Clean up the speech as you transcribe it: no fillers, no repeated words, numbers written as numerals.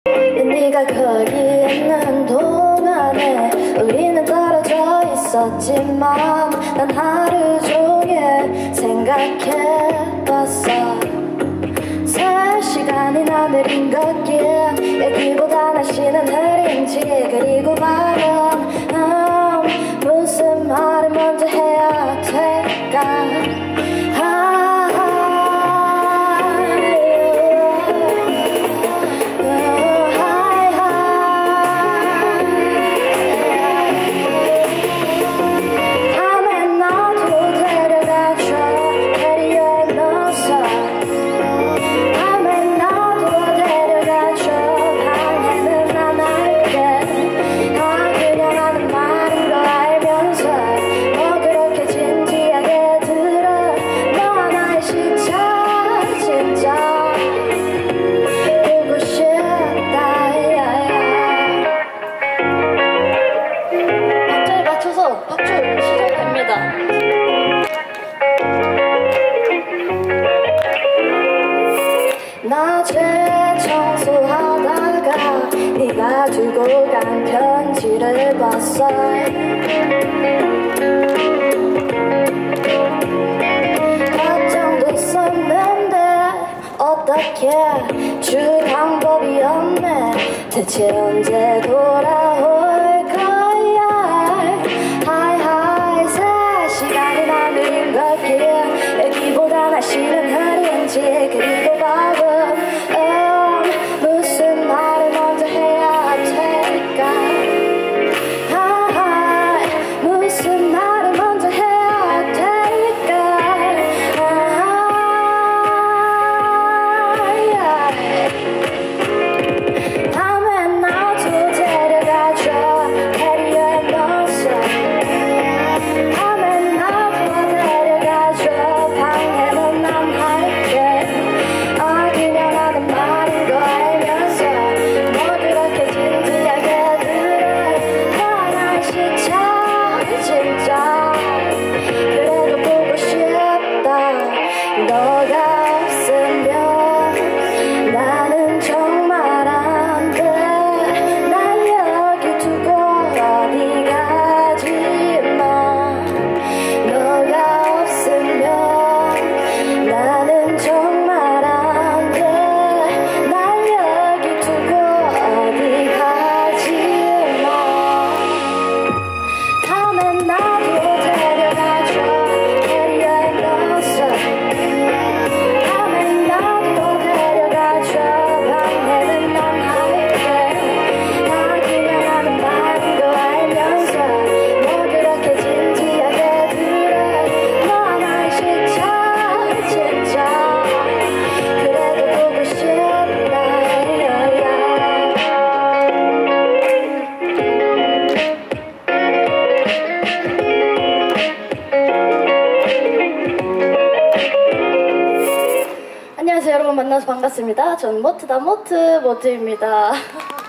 네가 거기 있는 동안에 우리는 떨어져 있었지만 난 하루 종일 생각해봤어. 3시간이나 느린 걷기 여기보다 날씨는 흐린지 그리고 말은 무슨 말을 먼저 해야 될까. 낮에 청소하다가 네가 두고 간 편지를 봤어. 답장도 썼는데 어떻게 줄 방법이 없네. 대체 언제 돌아올 거야. 하이하이 3시간이나 느린 걷기 여기보다 날씨는 흐린지 그리고 밥은 무슨 말을 먼저 해야 될까. 무슨 말을 먼저 해야 될까. 밤에 나도 데려가줘 캐리어에 넣어서. 밤에 나도 데려가줘 방해는 안 할게. 그냥 하는 말인 거 알면서 뭐 그렇게 진지하게 들어. 너와 나의 시차 진짜 그래도 보고 싶다. 너가 없으면 나는 정말 안 돼. 날 여기 두고 어디 가지 마. 너가 없으면 나는 정말 안 돼. 날 여기 두고 어디 가지 마. 밤에 나도 데려가줘 캐리어에 넣어서. 밤에 나도 데려가줘 방해는 안 할게. 그냥 하는 말인 거 알면서 뭐 그렇게 진지하게 들어. 너와 나의 시차 진짜 그래도 보고 싶다. 안녕하세요 여러분, 만나서 반갑습니다. 저는 모트입니다.